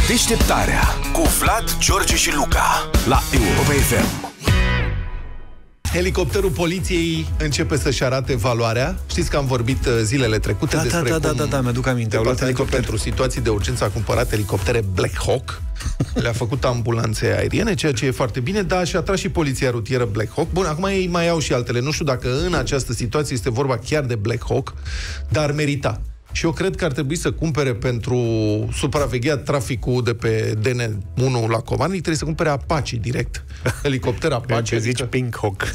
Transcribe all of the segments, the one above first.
Deșteptarea cu Vlad, George și Luca la Europa FM. Helicopterul poliției începe să-și arate valoarea. Știți că am vorbit zilele trecute despre cum mi-aduc aminte. pentru situații de urgență a cumpărat elicoptere Black Hawk. Le-a făcut ambulanțe aeriene, ceea ce e foarte bine, dar și-a tras și poliția rutieră Black Hawk. Bun, acum ei mai au și altele. Nu știu dacă în această situație este vorba chiar de Black Hawk, dar merita. Și eu cred că ar trebui să cumpere pentru supravegheat traficul de pe DN1 la Comani, trebuie să cumpere Apache direct. Helicopter Apache. Ce zici Pink Hawk.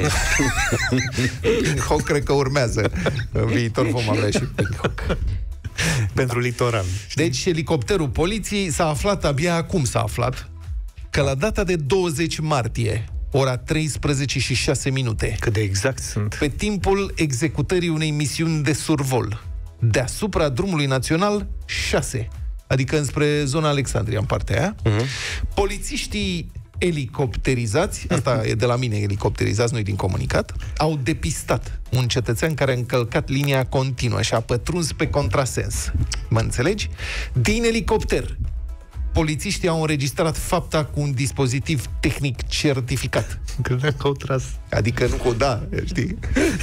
Pink Hawk cred că urmează. În viitor vom avea și Pink Hawk. Pentru litoral. Deci helicopterul poliției s-a aflat, abia acum s-a aflat, că la data de 20 martie, ora 13 și 6 minute, cât de exact sunt, pe timpul executării unei misiuni de survol deasupra drumului național 6, adică înspre zona Alexandria, în partea aia, polițiștii elicopterizați, asta e de la mine, elicopterizați, nu-i din comunicat, au depistat un cetățean care a încălcat linia continuă și a pătruns pe contrasens. Mă înțelegi? Din elicopter, polițiștii au înregistrat fapta cu un dispozitiv tehnic certificat. Credeam că au tras. Adică nu cu da, știi?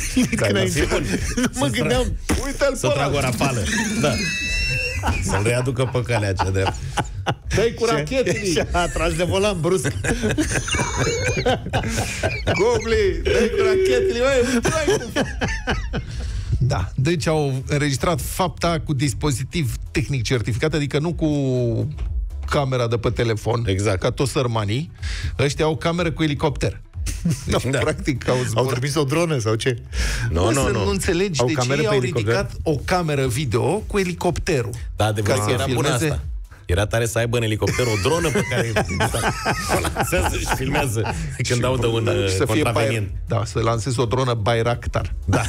Mă gândeam, uite-l să trag o rafală. Da. Să-l readucă pe calea cea dreaptă. Dă-i cu rachetele. Și a tras de volan brusc. Gobli, dă-i cu rachetele. Da, deci au înregistrat fapta cu dispozitiv tehnic certificat, adică nu cu camera de pe telefon, exact, ca toți sărmanii. Ăștia au cameră cu elicopter. Deci, da. Practic au trimis o dronă sau ce? Nu înțelegi de ce au ridicat o cameră video cu elicopterul. Da, adevărat că era bună asta. Era tare să aibă în elicopter o dronă pe care și filmează când audă un contravenient. Da, să lansezi o dronă Bayraktar. Da.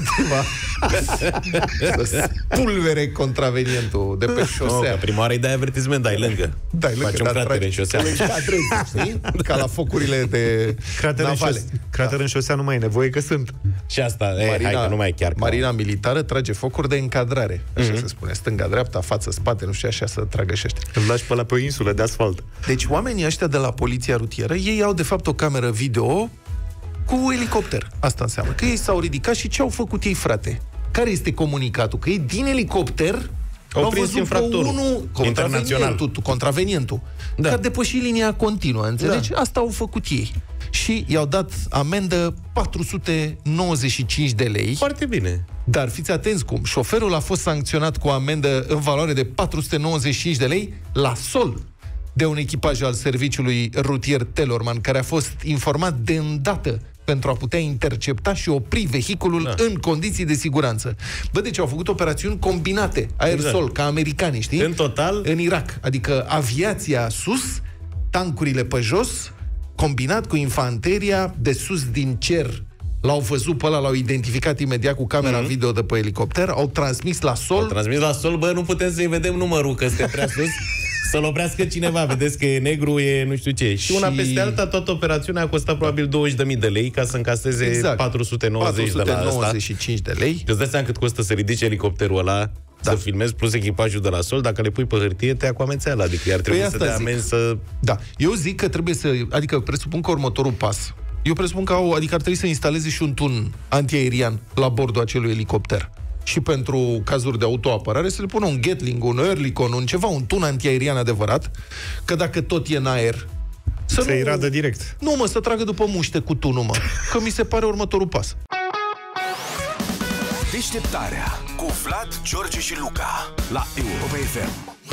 Să spulvere contravenientul de pe șosea. Că prima oară îi dai avertisment, dai lângă. Faci un crater în șosea. Ca la focurile de navale. Crater în șosea nu mai e nevoie, că sunt. Și asta, hai că nu mai e chiar. Marina militară trage focuri de încadrare. Așa se spune. Stânga, dreapta, față, spate, nu știu, așa să tragă și ăștia. Îl lași pe ăla pe o insulă de asfalt. Deci oamenii ăștia de la poliția rutieră, ei au de fapt o cameră video cu elicopter. Asta înseamnă că ei s-au ridicat și ce au făcut ei, frate? Care este comunicatul? Că ei din elicopter au prins văzut infractorul internațional, contravenientul, că a depășit linia continuă, înțelegi? Da. Asta au făcut ei. Și i-au dat amendă 495 de lei. Foarte bine. Dar fiți atenți cum. Șoferul a fost sancționat cu o amendă în valoare de 495 de lei la sol de un echipaj al serviciului rutier Telorman, care a fost informat de îndată pentru a putea intercepta și opri vehiculul în condiții de siguranță. Bă, deci au făcut operațiuni combinate, aer-sol, ca americanii, știi? În total? În Irak. Adică aviația sus, tancurile pe jos, combinat cu infanteria de sus din cer. L-au văzut pe ăla, l-au identificat imediat cu camera video de pe elicopter, au transmis la sol. Au transmis la sol, bă, nu putem să-i vedem numărul, că este prea sus. Să-l oprească cineva, vedeți că e negru, e nu știu ce. Și una peste alta, toată operațiunea a costat probabil 20.000 de lei ca să încaseze 495 de lei. Îți dai seama cât costă să ridici elicopterul ăla, să filmezi, plus echipajul de la sol, dacă le pui pe hârtie, te ia cu amențeala, adică ar trebui să dea amenzi să... Da, eu zic că trebuie să... Adică presupun că următorul pas... Eu presupun că adică ar trebui să instaleze și un tun antiaerian la bordul acelui elicopter. Și pentru cazuri de autoapărare să le pună un Gatling, un Oerlikon, un tun antiaerian adevărat, că dacă tot e în aer, să-i radă direct. Nu, mă, să tragă după muște cu tunul, mă. Că mi se pare următorul pas. Deșteptarea cu Vlad, George și Luca la Europa FM.